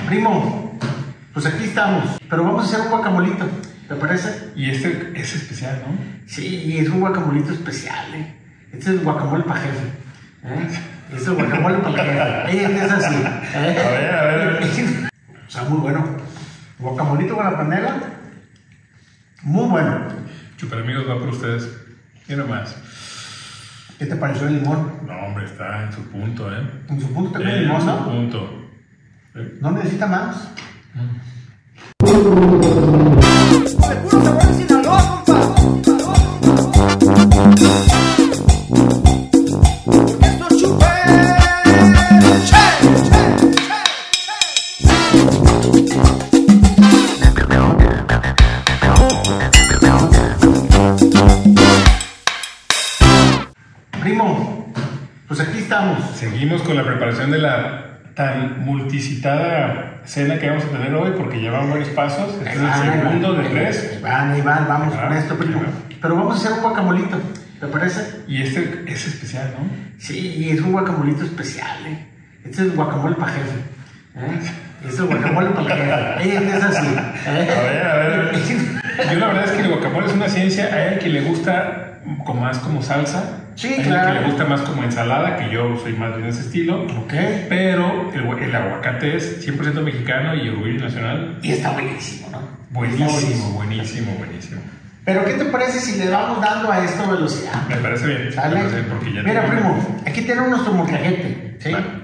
Primo, pues aquí estamos, pero vamos a hacer un guacamolito, ¿te parece? Y este es especial, ¿no? Sí, es un guacamolito especial, ¿eh? Este es el guacamole para jefe, ¿eh? Este es el guacamole para jefe, es así, ¿eh? A ver. O sea, muy bueno. Guacamolito con la panela, muy bueno. Super amigos, va por ustedes. Y nomás. ¿Qué te pareció el limón? No, hombre, está en su punto, ¿eh? En su punto también el limón, En ¿no? su punto. ¿No necesita más? Seguro sabor de Sinaloa, compa. Porque esto es chupe. Primo, pues aquí estamos. Seguimos con la preparación de la tan multicitada cena que vamos a tener hoy porque llevan varios pasos. Este es el segundo de tres. Ahí van, vamos con esto, primo. Ahí va. Pero vamos a hacer un guacamolito, ¿te parece? Y este es especial, ¿no? Sí, es un guacamolito especial, ¿eh? Este es el guacamole para jefe, ¿eh? Este es el guacamole para jefe, es así, ¿eh? A ver. Yo la verdad es que el guacamole es una ciencia. Hay a quien le gusta más como salsa. Sí, hay claro. a quien le gusta más como ensalada, que yo soy más bien de ese estilo. Ok. Pero el aguacate es 100% mexicano y orgullo nacional. Y está buenísimo, ¿no? Buenísimo. Pero ¿qué te parece si le vamos dando a esto velocidad? Me parece bien. ¿Sale? Me parece porque ya Mira, tengo- primo, aquí tenemos nuestro molcajete, ¿sí? Vale.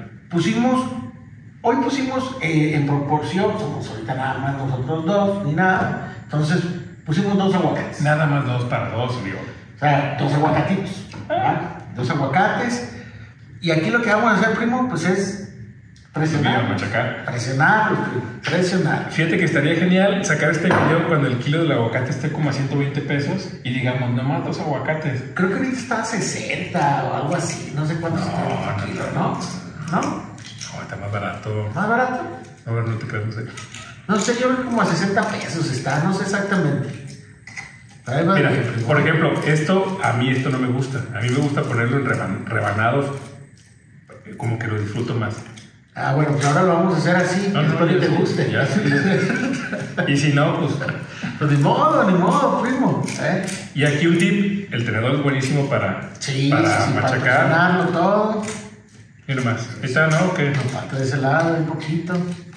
Hoy pusimos en proporción, somos ahorita nada más nosotros dos, ni nada, entonces pusimos 2 aguacates. Nada más 2 para 2, digo. O sea, 2 aguacatitos, ¿verdad? 2 aguacates. Y aquí lo que vamos a hacer, primo, pues es Mira, machacar. presionarlos, primo, presionar. Fíjate que estaría genial sacar este video cuando el kilo del aguacate esté como a 120 pesos y digamos, nomás 2 aguacates. Creo que ahorita está a 60 o algo así, no sé cuánto está el kilo, ¿no? ¿No? No, está más barato. ¿Más barato? A ver, no te creas, no sé. No sé, yo creo que como a 60 pesos está, no sé exactamente. Ahí va Mira, bien, primo. por ejemplo, a mí esto no me gusta. A mí me gusta ponerlo en rebanados, como que lo disfruto más. Ah, bueno, pues ahora lo vamos a hacer así, espero que ya te sí, guste. ya sí. Y si no, pues... Pues ni modo, primo. ¿Eh? Y aquí un tip, el tenedor es buenísimo para Para machacar. presionarlo todo. Y nomás, ¿está no? ¿Qué? Nos falta de ese lado un poquito.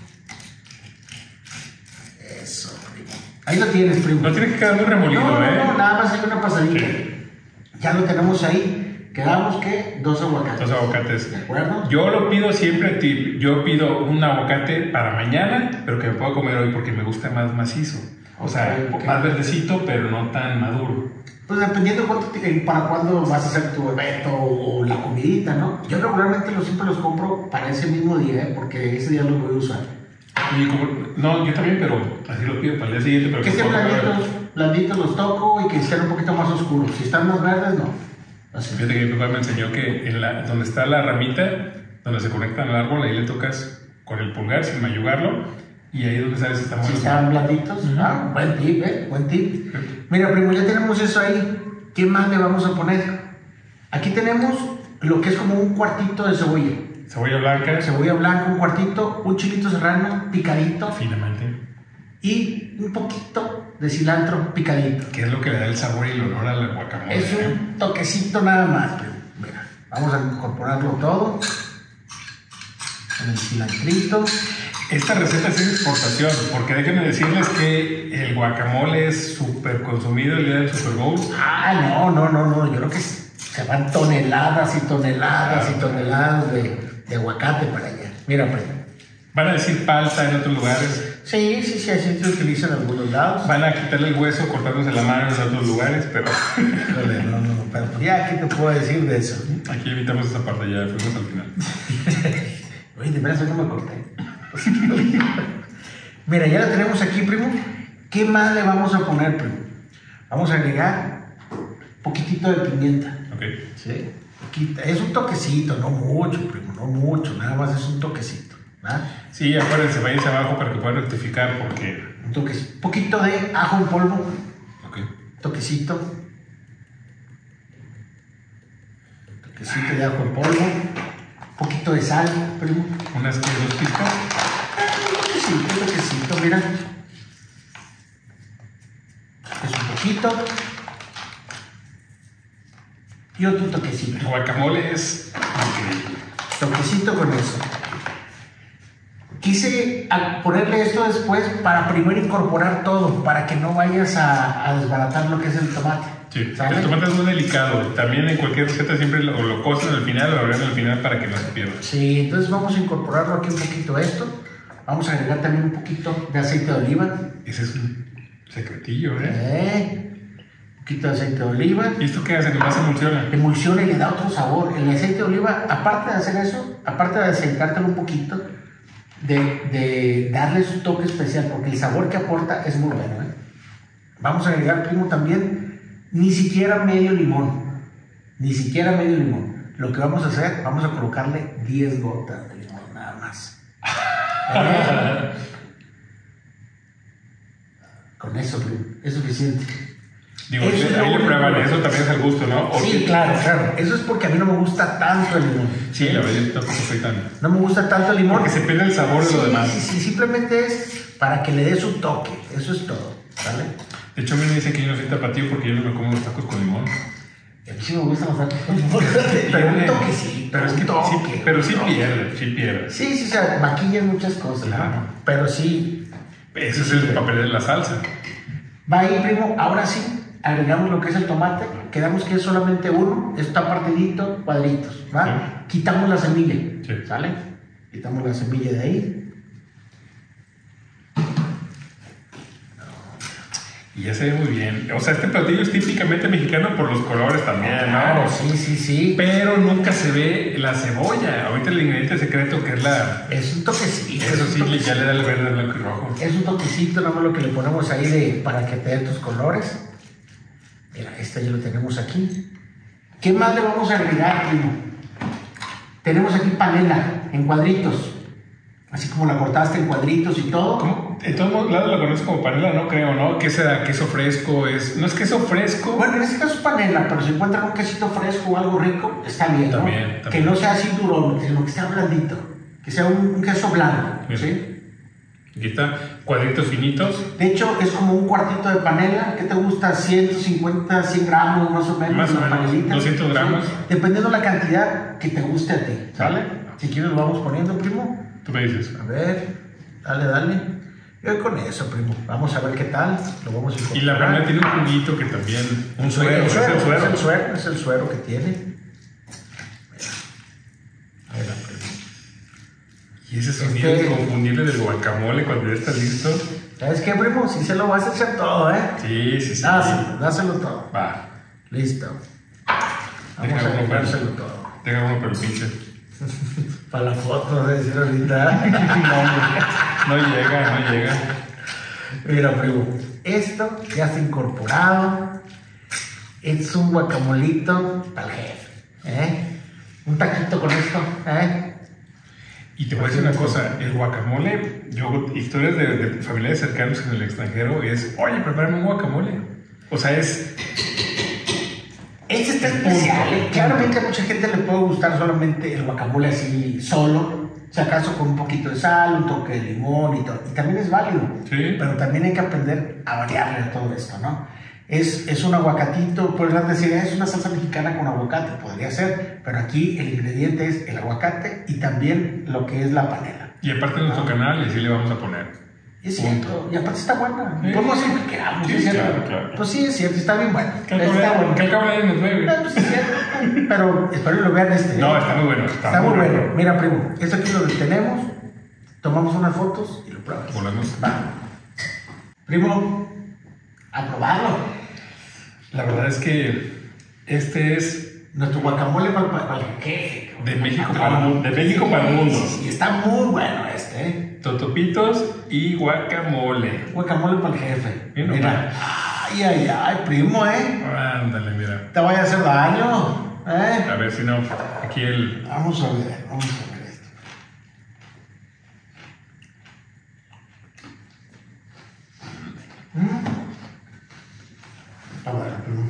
Eso, primo. Ahí lo tienes, primo. No tiene que quedar muy remolido, No, ¿eh? nada más hay una pasadita. Sí. Ya lo tenemos ahí. Quedamos que 2 aguacates. 2 aguacates. ¿De acuerdo? Yo lo pido siempre, tip. Yo pido un aguacate para mañana, pero que me puedo comer hoy porque me gusta más macizo. O sea, Ok. más verdecito, pero no tan maduro. Pues dependiendo para cuándo vas a hacer tu evento o la comidita, ¿no? Yo regularmente siempre los compro para ese mismo día, ¿eh? Porque ese día los voy a usar. Y no, yo también, pero así lo pido para el día siguiente. Pero Que estén puedo comer. blanditos los toco y que estén un poquito más oscuros. Si están más verdes, no. Así. Fíjate que mi papá me enseñó que donde está la ramita, donde se conecta al árbol, ahí le tocas con el pulgar sin mayugarlo y ahí es donde sabes si está Si bueno. están blanditos, buen tip, ¿eh? Buen tip. Mira, primo, ya tenemos eso ahí. ¿Qué más le vamos a poner? Aquí tenemos lo que es como un cuartito de cebolla. Cebolla blanca, Cebolla blanca, un cuartito, un chilito serrano picadito finamente. y un poquito de cilantro picadito. Que es lo que le da el sabor y el olor al guacamole. Es un toquecito nada más, primo. Mira, vamos a incorporarlo todo con el cilantrito. Esta receta es en exportación, porque déjenme decirles que el guacamole es súper consumido el día del Super Bowl. Ah, no. Yo creo que se van toneladas y toneladas y toneladas de aguacate para allá. Mira, primo. Van a decir palta en otros lugares. Sí, así se utiliza en algunos lados. Van a quitarle el hueso cortándose la mano en otros lugares, pero Híjole, no, pero ya, ¿qué te puedo decir de eso? aquí evitamos esa parte, ya fuimos al final. Oye, de veras, hoy no me corté. Mira, ya la tenemos aquí, primo. ¿Qué más le vamos a poner, primo? Vamos a agregar un poquitito de pimienta. Ok. Sí. Es un toquecito, no mucho, primo, no mucho, nada más es un toquecito. ¿Verdad? Sí, acuérdense, váyanse abajo para que puedan rectificar, porque... Un toquecito. Un poquito de ajo en polvo. Ok. Toquecito. Toquecito de ajo en polvo. Un poquito de sal, primo. Unas que 2 pizcas. mira. Es un poquito. Y otro toquecito. El guacamole es increíble. Toquecito con eso. Quise ponerle esto después para primero incorporar todo, para que no vayas a desbaratar lo que es el tomate. Sí, ¿sale? el tomate es muy delicado. También en cualquier receta siempre lo cocen al final o lo agregan al final para que no se pierda. Sí, entonces vamos a incorporarlo aquí un poquito a esto. Vamos a agregar también un poquito de aceite de oliva. Ese es un secretillo, ¿eh? Un poquito de aceite de oliva. ¿Y esto qué hace? Nomás emulsiona. Emulsiona y le da otro sabor. El aceite de oliva, aparte de hacer eso, aparte de aceitártelo un poquito, de darle su toque especial, porque el sabor que aporta es muy bueno, ¿eh? Vamos a agregar, primo, también ni siquiera medio limón. Ni siquiera medio limón. Lo que vamos a hacer, vamos a colocarle 10 gotas de limón, nada más. Con eso, primo, es suficiente. Digo, Eso es ahí lo le prueban, único. eso también es al gusto, ¿no? ¿O Sí, qué? claro, claro. Eso es porque a mí no me gusta tanto el limón. Sí, la verdad, yo tampoco soy tan... No me gusta tanto el limón. Porque se pierde el sabor de lo demás. Sí, simplemente es para que le dé su toque. Eso es todo, ¿vale? De hecho, a mí me dicen que yo no soy tapatío porque yo no me como los tacos con limón. A mí sí me gustan los tacos con limón, pero un toquecito. Pero es que un toque, sí, pero sí un toque. pierde, sí pierde. Sí, o sea, maquillan muchas cosas, Claro. ¿no? Pero sí. Ese es el papel de la salsa. Va ahí, primo. Ahora sí, agregamos lo que es el tomate. Quedamos que es solamente uno. Está partidito, cuadritos, ¿va? Sí. Quitamos la semilla, Sí. ¿sale? Quitamos la semilla de ahí. Y ya se ve muy bien. O sea, este platillo es típicamente mexicano por los colores también, ¿no? Claro, sí. Pero nunca se ve la cebolla. Ahorita el ingrediente secreto que es la... Es un toquecito. Eso es un sí, toquecito. ya le da el verde, blanco y rojo. Es un toquecito, nada más lo que le ponemos ahí para que te dé tus colores. Mira, este ya lo tenemos aquí. ¿Qué más le vamos a agregar, primo? Tenemos aquí panela en cuadritos. Así como la cortaste en cuadritos y todo. ¿Cómo? En todos lados la conoces como panela, no creo, ¿no? Que sea queso fresco, no es queso fresco. Bueno, en este caso es panela, pero si encuentran un quesito fresco o algo rico, está bien, ¿no? También. Que no sea así durón, sino que sea blandito. Que sea un queso blando, Bien. ¿sí? Aquí está, cuadritos finitos. De hecho, es como un cuartito de panela. ¿Qué te gusta? 150, 100 gramos más o menos. Más o una menos, panelita. 200 gramos. Sí, dependiendo la cantidad que te guste a ti, ¿sale? Vale. Si quieres lo vamos poniendo, primo. Tú me dices. A ver, dale. Yo con eso, primo. Vamos a ver qué tal. Lo vamos a incorporar. Y la panela tiene un juguito que también... Un suero, Es es el suero. es el suero que tiene. Mira. Ahí va, primo. Y ese sonido inconfundible del guacamole cuando ya está listo. ¿Sabes qué, primo? Si se lo vas a echar todo, ¿eh? Sí. Dáselo todo. Va. Listo. Vamos Deja a uno agregárselo todo. Deja uno para el pinche. Para la foto, no sé decir ahorita. No llega. Mira, primo, esto ya está incorporado. Es un guacamolito para el jefe, ¿eh? Un taquito con esto, ¿eh? Y te voy a decir una cosa, el guacamole, historias de familiares cercanos en el extranjero es, oye, prepárame un guacamole. O sea, es... Este está especial, ¿eh? Claramente a mucha gente le puede gustar solamente el guacamole así solo, si acaso con un poquito de sal, un toque de limón y todo. Y también es válido, Sí. pero también hay que aprender a variarle a todo esto, ¿no? Es un aguacatito, podrías decir, es una salsa mexicana con aguacate, podría ser, pero aquí el ingrediente es el aguacate y también lo que es la panela. Y aparte en nuestro canal, y así le vamos a poner. Es cierto, y aparte está buena. Sí. Podemos hacer lo que queramos, Sí, ¿es cierto? claro. Pues sí, es cierto, está bien bueno. ¿Qué Está bueno. acaba de nos ve, güey? Pues es cierto, pero espero que lo vean este. No, está muy bueno. Está muy bueno. Mira, primo, esto aquí lo tenemos, tomamos unas fotos y lo probamos. Volvemos. Va. Primo, a probarlo. La verdad es que este es Nuestro guacamole para el jefe. de México para el mundo. De México para el mundo. Y está muy bueno este, ¿eh? Totopitos y guacamole. Guacamole para el jefe. Bien, Mira. Ay, primo, ¿eh? Ándale, mira. Te vaya a hacer daño, ¿eh? A ver si no. Aquí el. Vamos a ver esto. Está bueno, primo.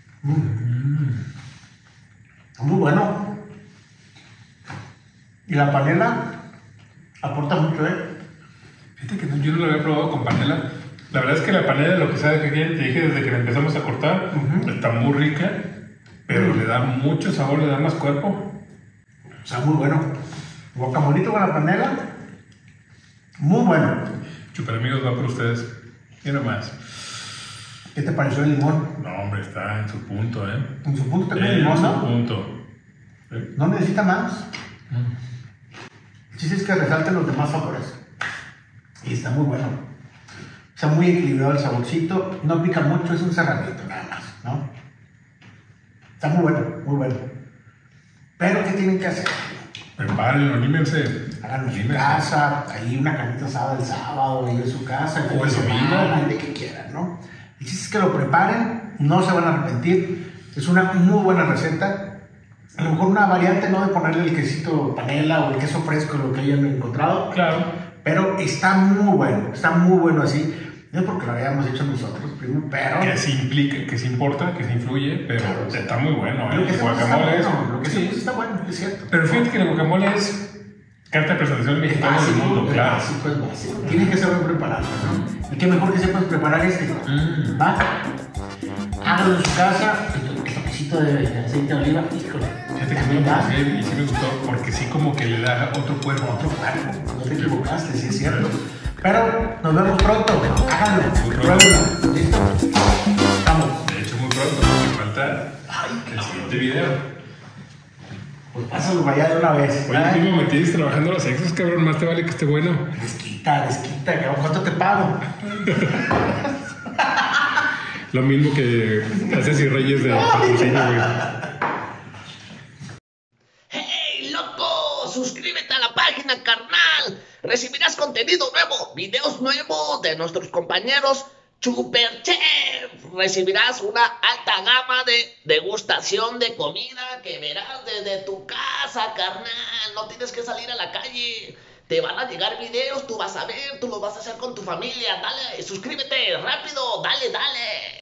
Está muy bueno. Y la panela aporta mucho, ¿eh? Fíjate que yo no lo había probado con panela. La verdad es que la panela, lo que sabe que te dije desde que la empezamos a cortar, está muy rica, pero le da mucho sabor, le da más cuerpo. O sea, muy bueno. Guacamolito con la panela, muy bueno. Super amigos, va por ustedes. ¿Qué nomás? ¿Qué te pareció el limón? No, hombre, está en su punto, ¿eh? En su punto te En limón, su ¿no? punto. ¿Sí? No necesita más. Sí, es que resalten los demás sabores. Y está muy bueno. Está muy equilibrado el saborcito. No pica mucho, es un serranito nada más, ¿no? Está muy bueno, muy bueno. Pero, ¿qué tienen que hacer? Prepárenlo, anímense. Háganlo en su casa, ahí una carnita asada el sábado, ahí en su casa, O el domingo. el de que quieran, ¿no? El chiste es que lo preparen, no se van a arrepentir. Es una muy buena receta. A lo mejor una variante, ¿no? De ponerle el quesito panela o el queso fresco, lo que hayan encontrado. Claro. Pero está muy bueno así. No porque lo habíamos hecho nosotros, primo, pero... Que sí implica, que sí importa, que sí influye, pero Claro, está muy bueno, Lo ¿eh? que El hacemos está guacamole es... bueno, lo que sí. hacemos está bueno, es cierto. Pero fíjate que el guacamole es carta de presentación mexicana del mundo, claro. Básico, es básico. Tiene que saber prepararlo, ¿no? Y qué mejor que sepas preparar este. ¿Va? Hágalo en su casa, el toquecito de aceite de oliva, híjole. Fíjate que me lo probé y sí me gustó, porque sí como que le da otro cuerpo. Otro cuerpo, no te equivocaste, sí es cierto. Pero nos vemos pronto, háganlo, Muy pronto. pruébenlo, ¿listo? Vamos. De hecho, muy pronto, porque falta el siguiente video. Pues pásalo para allá de una vez. Oye, Ay, mismo me tienes trabajando los exos, cabrón, más te vale que esté bueno. desquita, cabrón, ¿cuánto te pago? Lo mismo que haces y Reyes de patrocinio, güey. ¡Hey, loco! Suscríbete a la página, carnal. Recibirás contenido nuevo, videos nuevos de nuestros compañeros Super Chef. Recibirás una alta gama de degustación de comida que verás desde tu casa, carnal. No tienes que salir a la calle. Te van a llegar videos, tú vas a ver, tú lo vas a hacer con tu familia. Dale, suscríbete, rápido, dale, dale.